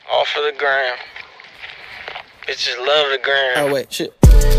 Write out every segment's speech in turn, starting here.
All for the gram. Bitches love the gram. Oh wait, shit.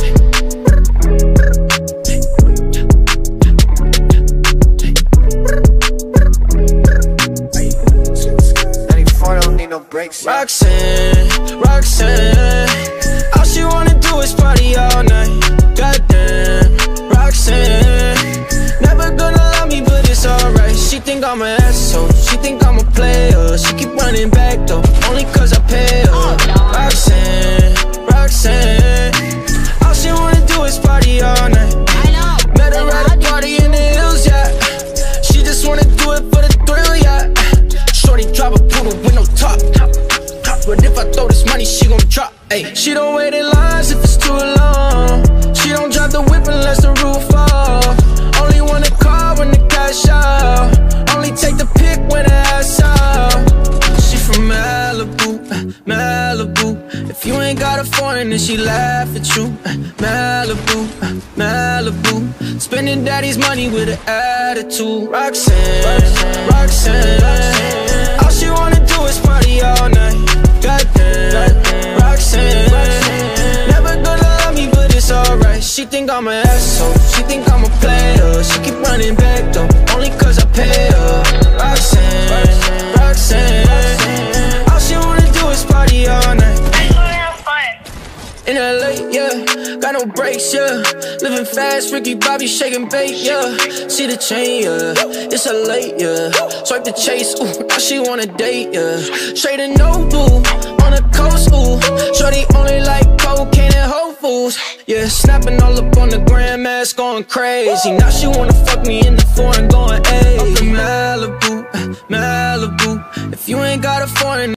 94 don't need no breaks. Roxanne, Roxanne, all she wanna do is party all night. Goddamn, Roxanne, never gonna love me, but it's alright. She think I'm an asshole, she think I'm a player. She keep running back though, only cause I pay her. Roxanne, Roxanne, all she wanna do is party all night. Met her at a party in the hills, yeah. She just wanna do it for the thrill, yeah. Shorty drive a poodle with no top. But if I throw this money, she gon' drop. Ay. She don't wait in lines if it's too long. She don't drive the whip unless the roof off. Only want a car when the cash out. Only take the pic when the ass out. She from Malibu, Malibu. If you ain't got a foreign, then she laugh at you. Malibu, Malibu. Spending daddy's money with an attitude. Roxanne, Roxanne, all she wanna do is party all night. Goddamn, Roxanne, never gonna love me, but it's alright. She think I'm an asshole, she think I'm a player. She keep running back though, only cause I pay her. Roxanne, Roxanne, all she wanna do is party all night. In LA, yeah, got no brakes, yeah. Living fast, Ricky Bobby shaking bait, yeah. See the chain, yeah, it's a late, yeah. Swipe the chase, ooh, now she wanna date, yeah. Straight and no blue, on the coast, ooh. Shorty only like cocaine and Whole Foods, yeah. Snapping all up on the grandmas, going crazy. Now she wanna fuck me in the foreign, going, ayy. I'm from Malibu, Malibu. If you ain't got a foreign